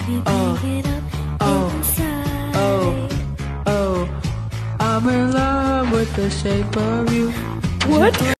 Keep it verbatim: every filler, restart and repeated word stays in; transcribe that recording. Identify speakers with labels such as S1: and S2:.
S1: oh, oh, oh, oh, I'm in love with the shape of you.
S2: What?